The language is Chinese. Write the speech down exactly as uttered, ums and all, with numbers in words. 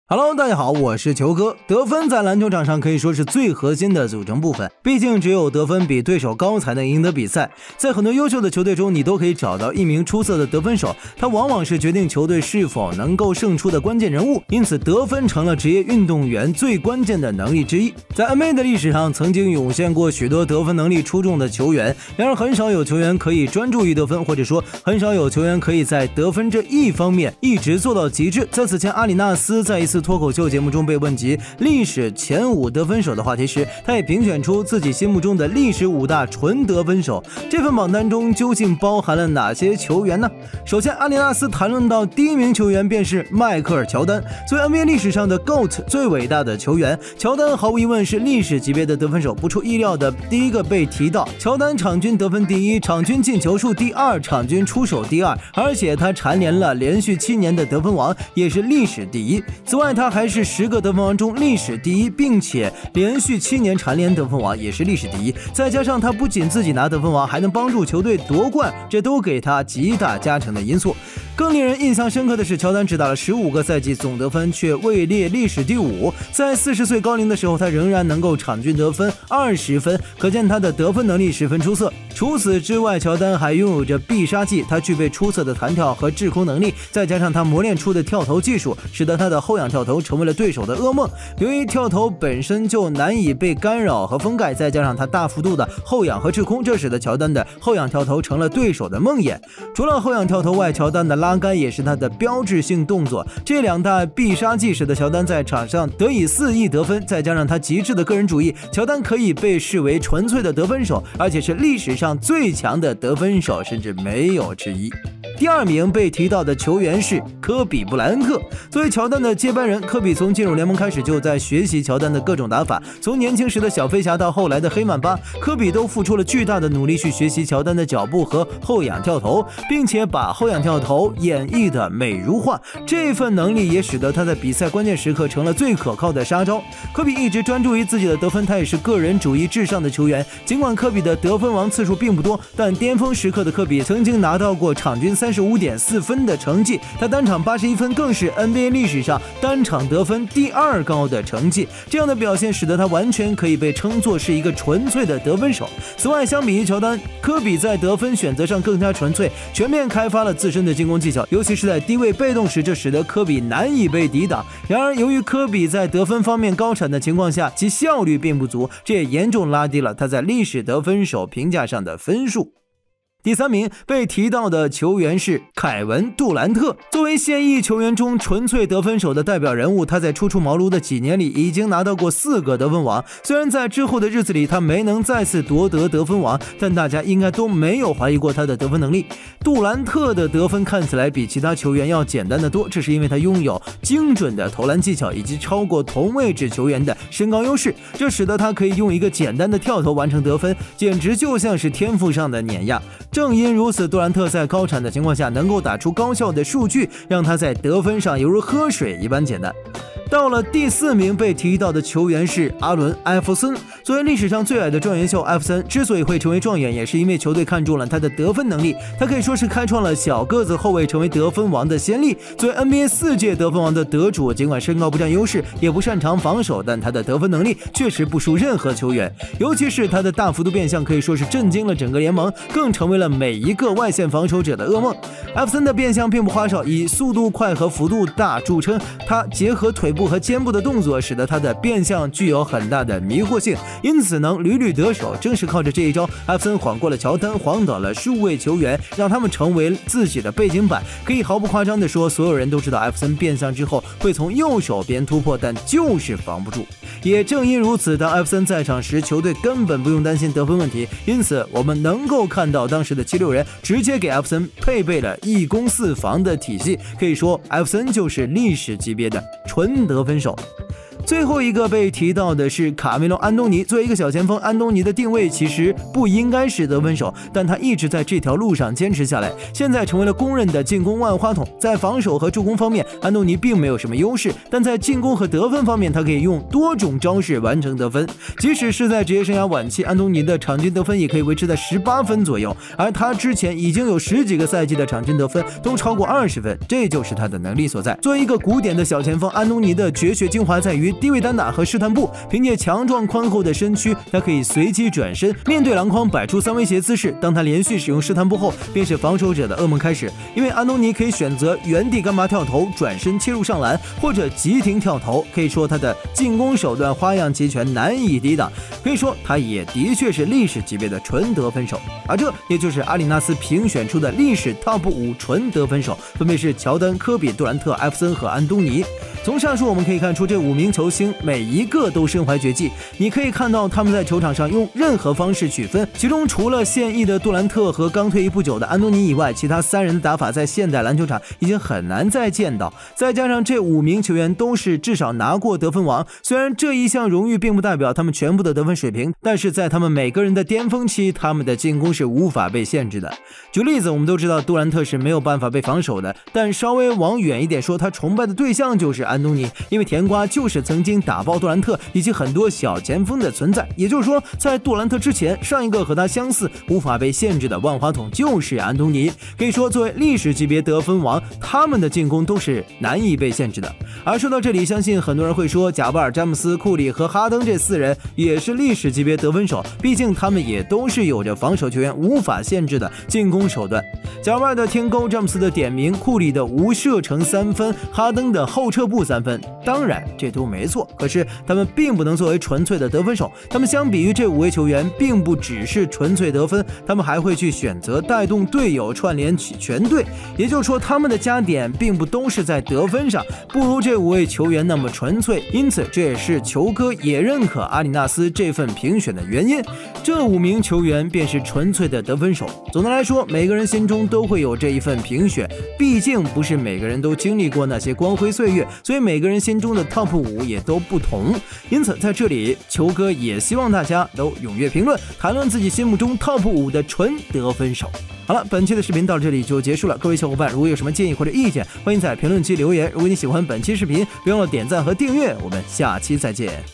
Hello， 大家好，我是球哥。得分在篮球场上可以说是最核心的组成部分，毕竟只有得分比对手高才能赢得比赛。在很多优秀的球队中，你都可以找到一名出色的得分手，他往往是决定球队是否能够胜出的关键人物，因此得分成了职业运动员最关键的能力之一。在 N B A 的历史上，曾经涌现过许多得分能力出众的球员，然而很少有球员可以专注于得分，或者说很少有球员可以在得分这一方面一直做到极致。在此前，阿里纳斯在一次脱口秀节目中被问及历史前五得分手的话题时，他也评选出自己心目中的历史五大纯得分手。这份榜单中究竟包含了哪些球员呢？首先，阿里纳斯谈论到第一名球员便是迈克尔·乔丹，作为 N B A 历史上的 G O A T 最伟大的球员，乔丹毫无疑问是历史级别的得分手。不出意料的第一个被提到，乔丹场均得分第一，场均进球数第二，场均出手第二，而且他蝉联了连续七年的得分王，也是历史第一。此外，他还是十个得分王中历史第一，并且连续七年蝉联得分王，也是历史第一。再加上他不仅自己拿得分王，还能帮助球队夺冠，这都给他极大加成的因素。更令人印象深刻的是，乔丹只打了十五个赛季，总得分却位列历史第五。在四十岁高龄的时候，他仍然能够场均得分二十分，可见他的得分能力十分出色。除此之外，乔丹还拥有着必杀技，他具备出色的弹跳和制空能力，再加上他磨练出的跳投技术，使得他的后仰跳投成为了对手的噩梦。由于跳投本身就难以被干扰和封盖，再加上他大幅度的后仰和制空，这使得乔丹的后仰跳投成了对手的梦魇。除了后仰跳投外，乔丹的拉杆也是他的标志性动作，这两大必杀技使得乔丹在场上得以肆意得分，再加上他极致的个人主义，乔丹可以被视为纯粹的得分手，而且是历史上最强的得分手，甚至没有之一。第二名被提到的球员是科比·布莱恩特。作为乔丹的接班人，科比从进入联盟开始就在学习乔丹的各种打法，从年轻时的小飞侠到后来的黑曼巴，科比都付出了巨大的努力去学习乔丹的脚步和后仰跳投，并且把后仰跳投演绎的美如画。这份能力也使得他在比赛关键时刻成了最可靠的杀招。科比一直专注于自己的得分，他也是个人主义至上的球员。尽管科比的得分王次数并不多，但巅峰时刻的科比曾经拿到过场均三十五点四分的成绩，他单场八十一分更是 N B A 历史上单场得分第二高的成绩。这样的表现使得他完全可以被称作是一个纯粹的得分手。此外，相比于乔丹，科比在得分选择上更加纯粹，全面开发了自身的进攻技巧，尤其是在低位被动时，这使得科比难以被抵挡。然而，由于科比在得分方面高产的情况下，其效率并不足，这也严重拉低了他在历史得分手评价上的分数。第三名被提到的球员是凯文·杜兰特。作为现役球员中纯粹得分手的代表人物，他在初出茅庐的几年里已经拿到过四个得分王。虽然在之后的日子里他没能再次夺得得分王，但大家应该都没有怀疑过他的得分能力。杜兰特的得分看起来比其他球员要简单得多，这是因为他拥有精准的投篮技巧以及超过同位置球员的身高优势，这使得他可以用一个简单的跳投完成得分，简直就像是天赋上的碾压。正因如此，杜兰特在高产的情况下能够打出高效的数据，让他在得分上犹如喝水一般简单。到了第四名被提到的球员是阿伦·艾弗森。作为历史上最矮的状元秀，艾弗森之所以会成为状元，也是因为球队看中了他的得分能力。他可以说是开创了小个子后卫成为得分王的先例。作为 N B A 四届得分王的得主，尽管身高不占优势，也不擅长防守，但他的得分能力确实不输任何球员。尤其是他的大幅度变向，可以说是震惊了整个联盟，更成为了每一个外线防守者的噩梦。艾弗森的变向并不花哨，以速度快和幅度大著称。他结合腿部和肩部的动作，使得他的变向具有很大的迷惑性，因此能屡屡得手。正是靠着这一招，艾弗森晃过了乔丹，晃倒了数位球员，让他们成为自己的背景板。可以毫不夸张地说，所有人都知道艾弗森变向之后会从右手边突破，但就是防不住。也正因如此，当艾弗森在场时，球队根本不用担心得分问题。因此，我们能够看到当时的七六人直接给艾弗森配备了一攻四防的体系，可以说艾弗森就是历史级别的纯得分手。 最后一个被提到的是卡梅隆·安东尼。作为一个小前锋，安东尼的定位其实不应该是得分手，但他一直在这条路上坚持下来，现在成为了公认的进攻万花筒。在防守和助攻方面，安东尼并没有什么优势，但在进攻和得分方面，他可以用多种招式完成得分。即使是在职业生涯晚期，安东尼的场均得分也可以维持在十八分左右，而他之前已经有十几个赛季的场均得分都超过二十分，这就是他的能力所在。作为一个古典的小前锋，安东尼的绝学精华在于低位单打和试探步，凭借强壮宽厚的身躯，他可以随机转身，面对篮筐摆出三威胁姿势。当他连续使用试探步后，便是防守者的噩梦开始，因为安东尼可以选择原地干拔跳投、转身切入上篮，或者急停跳投。可以说他的进攻手段花样齐全，难以抵挡。可以说他也的确是历史级别的纯得分手，而这也就是阿里纳斯评选出的历史 Top 五纯得分手，分别是乔丹、科比、杜兰特、艾弗森和安东尼。从上述我们可以看出，这五名球星每一个都身怀绝技，你可以看到他们在球场上用任何方式取分，其中除了现役的杜兰特和刚退役不久的安东尼以外，其他三人的打法在现代篮球场已经很难再见到。再加上这五名球员都是至少拿过得分王，虽然这一项荣誉并不代表他们全部的得分水平，但是在他们每个人的巅峰期，他们的进攻是无法被限制的。举例子，我们都知道杜兰特是没有办法被防守的，但稍微往远一点说，他崇拜的对象就是安东尼，因为甜瓜就是曾经打爆杜兰特以及很多小前锋的存在。也就是说，在杜兰特之前，上一个和他相似无法被限制的万花筒就是安东尼。可以说，作为历史级别得分王，他们的进攻都是难以被限制的。而说到这里，相信很多人会说，贾巴尔、詹姆斯、库里和哈登这四人也是历史级别得分手，毕竟他们也都是有着防守球员无法限制的进攻手段。贾巴尔的天钩，詹姆斯的点名，库里的无射程三分，哈登的后撤步三分，当然这都没错，可是他们并不能作为纯粹的得分手。他们相比于这五位球员，并不只是纯粹得分，他们还会去选择带动队友串联起全队，也就是说他们的加点并不都是在得分上，不如这五位球员那么纯粹。因此这也是球哥也认可阿里纳斯这份评选的原因，这五名球员便是纯粹的得分手。总的来说，每个人心中都会有这一份评选，毕竟不是每个人都经历过那些光辉岁月，所以每个人心中的 Top 五也都不同。因此在这里，球哥也希望大家都踊跃评论，谈论自己心目中 Top 五的纯得分手。好了，本期的视频到这里就结束了。各位小伙伴，如果有什么建议或者意见，欢迎在评论区留言。如果你喜欢本期视频，别忘了点赞和订阅。我们下期再见。